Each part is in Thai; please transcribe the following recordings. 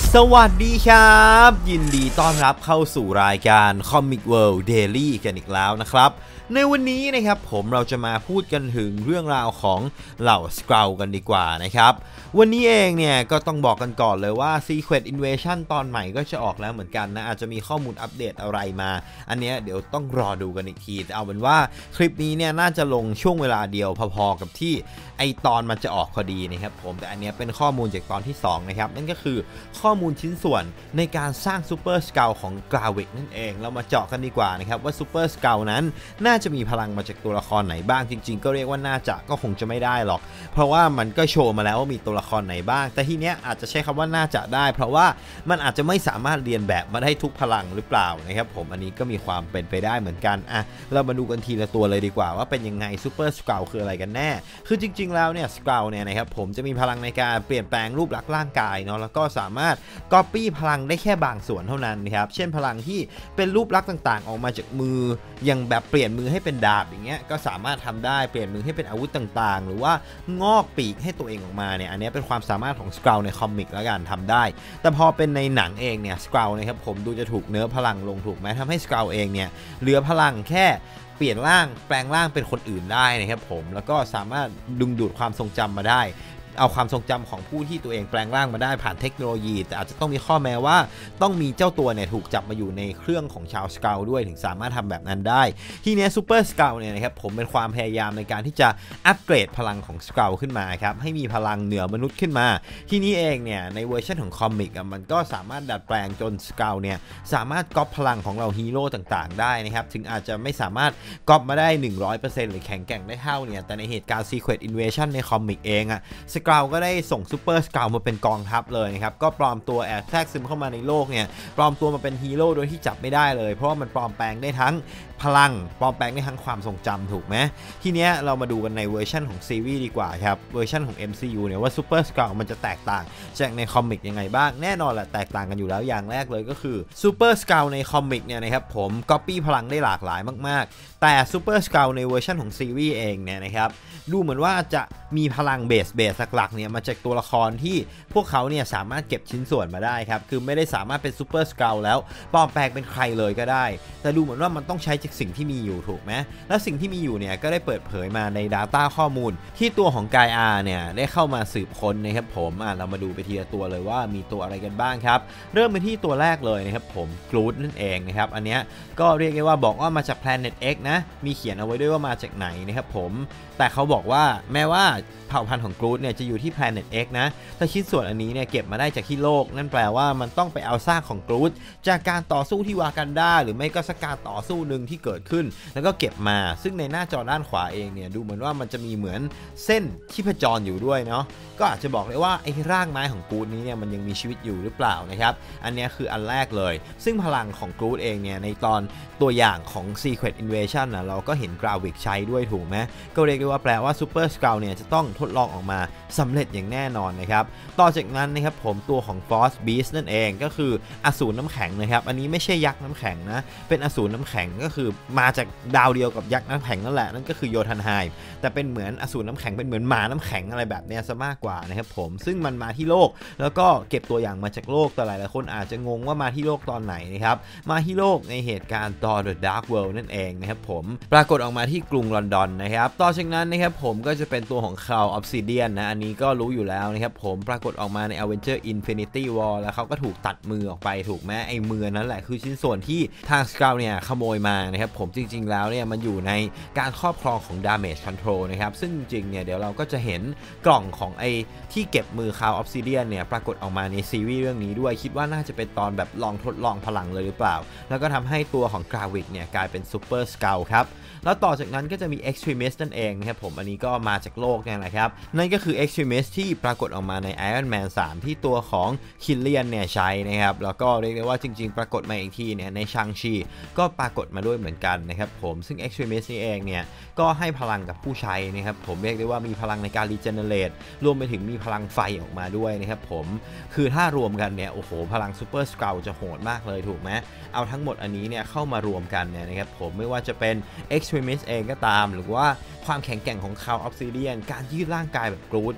สวัสดีครับยินดีต้อนรับเข้าสู่รายการ Comic World Daily กันอีกแล้วนะครับในวันนี้นะครับเราจะมาพูดกันถึงเรื่องราวของเหล่า Skrull กันดีกว่านะครับวันนี้เองเนี่ยก็ต้องบอกกันก่อนเลยว่า Secret Invasion ตอนใหม่ก็จะออกแล้วเหมือนกันนะอาจจะมีข้อมูลอัปเดตอะไรมาอันเนี้ยเดี๋ยวต้องรอดูกันอีกทีแต่เอาเป็นว่าคลิปนี้เนี่ยน่าจะลงช่วงเวลาเดียวพอๆกับที่ไอตอนมันจะออกพอดีนะครับแต่อันเนี้ยเป็นข้อมูลจากตอนที่2นะครับนั่นก็คือข้อมูลชิ้นส่วนในการสร้างซูเปอร์สเกลของกราวิกนั่นเองเรามาเจาะกันดีกว่านะครับว่าซูเปอร์สเกลนั้นน่าจะมีพลังมาจากตัวละครไหนบ้างจริงๆก็เรียกว่าน่าจะก็คงจะไม่ได้หรอกเพราะว่ามันก็โชว์มาแล้วว่ามีตัวละครไหนบ้างแต่ทีเนี้ยอาจจะใช้คำว่าน่าจะได้เพราะว่ามันอาจจะไม่สามารถเรียนแบบมาได้ทุกพลังหรือเปล่านะครับอันนี้ก็มีความเป็นไปได้เหมือนกันเรามาดูกันทีละตัวเลยดีกว่าว่าเป็นยังไงซูเปอร์สเกลคืออะไรกันแน่คือจริงๆแล้วเนี่ยสเกลเนี่ยนะครับจะมีพลังในการเปลี่ยนแปลงรูปลักษณ์ร่างกายเนาะแล้วก็สามารถก๊อปปี้พลังได้แค่บางส่วนเท่านั้นนะครับเช่นพลังที่เป็นรูปลักษณ์ต่างๆออกมาจากมืออย่างแบบเปลี่ยนมือให้เป็นดาบอย่างเงี้ยก็สามารถทำได้เปลี่ยนมือให้เป็นอาวุธต่างๆหรือว่างอกปีกให้ตัวเองออกมาเนี่ยอันนี้เป็นความสามารถของสเกลในคอมิกแล้วกันทำได้แต่พอเป็นในหนังเองเนี่ยสเกลนะครับดูจะถูกเนื้อพลังลงถูกไหมทำให้สเกลเองเนี่ยเหลือพลังแค่เปลี่ยนร่างแปลงร่างเป็นคนอื่นได้นะครับแล้วก็สามารถดึงดูดความทรงจำมาได้เอาความทรงจำของผู้ที่ตัวเองแปลงร่างมาได้ผ่านเทคโนโลยีแต่อาจจะต้องมีข้อแม้ว่าต้องมีเจ้าตัวเนี่ยถูกจับมาอยู่ในเครื่องของชาวสเกลด้วยถึงสามารถทำแบบนั้นได้ทีนี้ซูเปอร์สเกลเนี่ยนะครับเป็นความพยายามในการที่จะอัปเกรดพลังของสเกลขึ้นมาครับให้มีพลังเหนือมนุษย์ขึ้นมาทีนี้เองเนี่ยในเวอร์ชันของคอมิกมันก็สามารถดัดแปลงจนสเกลเนี่ยสามารถก๊อปพลังของเราฮีโร่ต่างๆได้นะครับถึงอาจจะไม่สามารถก๊อปมาได้ 100% หรือแข็งแกร่งได้เท่าเนี่ยแต่ในเหตุการณ์ Secret Invasion ในคอมิกเองสเกลก็ได้ส่งซูเปอร์สเกลมาเป็นกองทัพเลยนะครับก็ปลอมตัวแอบแทรกซึมเข้ามาในโลกเนี่ยปลอมตัวมาเป็นฮีโร่โดยที่จับไม่ได้เลยเพราะว่ามันปลอมแปลงได้ทั้งพลังปลอมแปลงได้ทั้งความทรงจำถูกไหมทีเนี้ยเรามาดูกันในเวอร์ชันของซีรีส์ดีกว่าครับเวอร์ชันของ MCU เนี่ยว่าซูเปอร์สเกลมันจะแตกต่างจากในคอมิกยังไงบ้างแน่นอนแหละแตกต่างกันอยู่แล้วอย่างแรกเลยก็คือซูเปอร์สเกลในคอมิกเนี่ยนะครับก๊อปปี้พลังได้หลากหลายมากๆแต่ซูเปอร์สเกลในเวอร์ชันของซีรีส์เองเนี่ยนะครับดูเหมือนว่าจะมีพลังเบสหลักๆเนี่ยมาจากตัวละครที่พวกเขาเนี่ยสามารถเก็บชิ้นส่วนมาได้ครับคือไม่ได้สามารถเป็นซูเปอร์สเกลแล้วปลอมแปลงเป็นใครเลยก็ได้แต่ดูเหมือนว่ามันต้องใช้จากสิ่งที่มีอยู่ถูกไหมและสิ่งที่มีอยู่เนี่ยก็ได้เปิดเผยมาใน Data ข้อมูลที่ตัวของกายอาเนี่ยได้เข้ามาสืบค้นนะครับเรามาดูไปทีละตัวเลยว่ามีตัวอะไรกันบ้างครับเริ่มไปที่ตัวแรกเลยนะครับกรูดนั่นเองนะครับอันเนี้ยก็เรียกได้ว่าบอกว่ามาจาก Planet X นะมีเขียนเอาไว้ด้วยว่ามาจากไหนนะครับแต่เขาบอกว่าแม้ว่าเผ่าพันธุ์ของกรูดเนี่ยจะอยู่ที่ Planet X นะแต่ชิ้นส่วนอันนี้เนี่ยเก็บมาได้จากที่โลกนั่นแปลว่ามันต้องไปเอาซากของกรูดจากการต่อสู้ที่วากันดาหรือไม่ก็สักการต่อสู้หนึ่งที่เกิดขึ้นแล้วก็เก็บมาซึ่งในหน้าจอด้านขวาเองเนี่ยดูเหมือนว่ามันจะมีเหมือนเส้นชีพจรอยู่ด้วยเนาะก็อาจจะบอกเลยว่าไอ้ร่างไม้ของกรูดนี้เนี่ยมันยังมีชีวิตอยู่หรือเปล่านะครับอันนี้คืออันแรกเลยซึ่งพลังของกรูดเองเนี่ยในตอนตัวอย่างของ Secret Invasion เราก็เห็นกราวิกใช้ด้วยถูกไหมก็เรียกได้ว่าแปลว่า Super Skrull เนี่ยจะต้องทดลองออกมาสำเร็จอย่างแน่นอนนะครับต่อจากนั้นนะครับตัวของ Frost Beast นั่นเองก็คืออสูรน้ำแข็งนะครับอันนี้ไม่ใช่ยักษ์น้ำแข็งนะเป็นอสูรน้ำแข็งก็คือมาจากดาวเดียวกับยักษ์น้ำแข็งนั่นแหละนั่นก็คือโยธันไฮม์แต่เป็นเหมือนอสูรน้ำแข็งเป็นเหมือนหมาน้ำแข็งอะไรแบบนี้ซะมากกว่านะครับซึ่งมันมาที่โลกแล้วก็เก็บตัวอย่างมาจากโลกแต่หลายคนอาจจะงงว่ามาที่โลกตอนไหนนะครับมาที่โลกในเหตุการณ์ Thor The Dark World นั่นเองนะครับปรากฏออกมาที่กรุงลอนดอนนะครับต่อจากนั้นนะครับก็จะเป็นตัวของ Cloud Obsidian นะอันนี้ก็รู้อยู่แล้วนะครับปรากฏออกมาใน Avengers Infinity War แล้วเขาก็ถูกตัดมือออกไปถูกไหมไอ้มือนั้นแหละคือชิ้นส่วนที่ทาง Skrull เนี่ยขโมยมานะครับจริงๆแล้วเนี่ยมันอยู่ในการครอบครองของ Damage Control นะครับซึ่งจริงเนี่ยเดี๋ยวเราก็จะเห็นกล่องของไอ้ที่เก็บมือ Cloud Obsidian เนี่ยปรากฏออกมาในซีรีส์เรื่องนี้ด้วยคิดว่าน่าจะเป็นตอนแบบลองทดลองพลังเลยหรือเปล่าแล้วก็ทำให้ตัวของกราวิกเนี่ยกลายเป็น Super Skrull ครับแล้วต่อจากนั้นก็จะมี Extremis นั่นเองนะครับอันนี้ก็มาจากโลกนี่แหละครับนั่นก็คือ Extremis ที่ปรากฏออกมาใน Iron Man 3 ที่ตัวของคิลเลียนเนี่ยใช้นะครับแล้วก็เรียกได้ว่าจริงๆปรากฏมาอีกทีเนี่ยในชังชีก็ปรากฏมาด้วยเหมือนกันนะครับซึ่ง Extremis นี่เองเนี่ยก็ให้พลังกับผู้ใช้นะครับเรียกได้ว่ามีพลังในการ regenerate รวมไปถึงมีพลังไฟออกมาด้วยนะครับคือถ้ารวมกันเนี่ยโอ้โหพลัง Super Skrull จะโหดมากเลยถูกไหมเอาทั้งหมดอันนี้เนี่ยเข้ามารวมกันเนี่ยนะครับไม่ว่าจะเป็น Extremis เองก็ตามหรือว่าความแข็งแกร่งของ Cloud Obsidian การยืดร่างกายแบบกรูด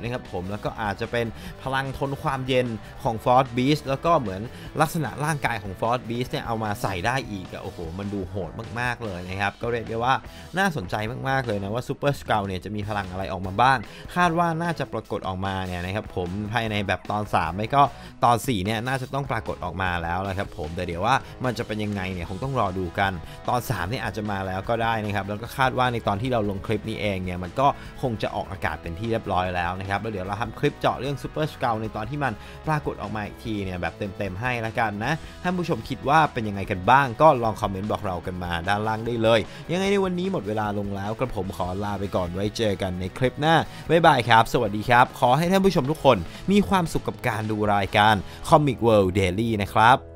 นะครับผมแล้วก็อาจจะเป็นพลังทนความเย็นของ Force Beast แล้วก็เหมือนลักษณะร่างกายของ Force Beast เนี่ยเอามาใส่ได้อีกโอ้โหมันดูโหดมากๆเลยนะครับก็เรียกได้ว่าน่าสนใจมากๆเลยนะว่า Super Skrull เนี่ยจะมีพลังอะไรออกมาบ้างคาดว่าน่าจะปรากฏออกมาเนี่ยนะครับผมภายในแบบตอน3ไม่ก็ตอน4เนี่ยน่าจะต้องปรากฏออกมาแล้วนะครับผมแต่เดี๋ยวว่ามันจะเป็นยังไงเนี่ยคงต้องรอดูกันตอน3เนี่ยอาจจะมาแล้วก็ได้นะครับแล้วก็คาดว่าในตอนที่เราลงคลิปนี้เองเนี่ยมันก็คงจะออกอากาศเป็นที่เรียบร้อยแล้วนะครับแล้วเดี๋ยวเราทำคลิปเจาะเรื่อง Super Skrull ในตอนที่มันปรากฏออกมาอีกทีเนี่ยแบบเต็มๆให้ละกันนะท่านผู้ชมคิดว่าเป็นยังไงกันบ้างก็ลองคอมเมนต์บอกเรากันมาด้านล่างได้เลยยังไงในวันนี้หมดเวลาลงแล้วกระผมขอลาไปก่อนไว้เจอกันในคลิปหน้าบ๊ายบายครับสวัสดีครับขอให้ท่านผู้ชมทุกคนมีความสุขกับการดูรายการ Comic World Daily นะครับ